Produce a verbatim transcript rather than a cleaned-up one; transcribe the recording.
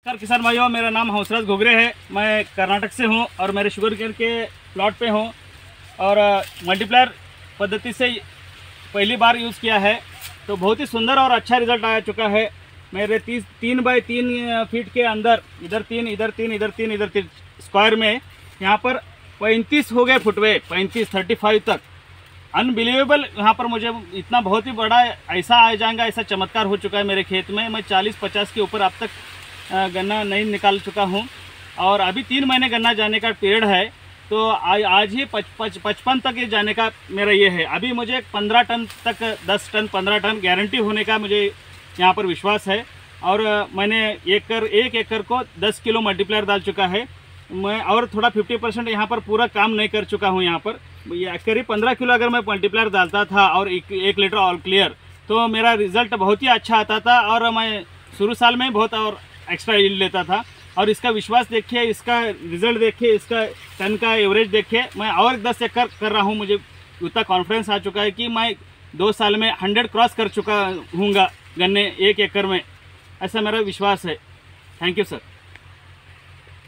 नमस्कार किसान भाइयों, मेरा नाम हंसराज घोगरे है। मैं कर्नाटक से हूं और मेरे शुगर केन के प्लॉट पे हूं और मल्टीप्लायर पद्धति से पहली बार यूज़ किया है तो बहुत ही सुंदर और अच्छा रिज़ल्ट आ चुका है। मेरे तीस तीन बाई तीन फीट के अंदर इधर तीन इधर तीन इधर तीन इधर तीन स्क्वायर में यहाँ पर पैंतीस हो गए फुटवे, पैंतीस थर्टी फाइव तक। अनबिलीवेबल, यहाँ पर मुझे इतना बहुत ही बड़ा ऐसा आ जाएगा, ऐसा चमत्कार हो चुका है मेरे खेत में। मैं चालीस पचास के ऊपर अब तक गन्ना नहीं निकाल चुका हूँ और अभी तीन महीने गन्ना जाने का पीरियड है तो आज आज ही पच पच पचपन तक ये जाने का मेरा ये है। अभी मुझे पंद्रह टन तक, दस टन पंद्रह टन गारंटी होने का मुझे यहाँ पर विश्वास है। और मैंने एकड़ एक एकड़ को दस किलो मल्टीप्लायर डाल चुका है मैं और थोड़ा पचास परसेंट यहाँ पर पूरा काम नहीं कर चुका हूँ। यहाँ पर करीब पंद्रह किलो अगर मैं मल्टीप्लायर डालता था और एक, एक लीटर ऑल क्लियर तो मेरा रिज़ल्ट बहुत ही अच्छा आता था और मैं शुरू साल में बहुत और एक्स्ट्रा यील्ड लेता था। और इसका विश्वास देखिए, इसका रिज़ल्ट देखिए, इसका टन का एवरेज देखिए। मैं और दस एकड़ कर रहा हूँ, मुझे उतना कॉन्फिडेंस आ चुका है कि मैं दो साल में हंड्रेड क्रॉस कर चुका हूँगा गन्ने एक एकड़ में, ऐसा मेरा विश्वास है। Thank you sir.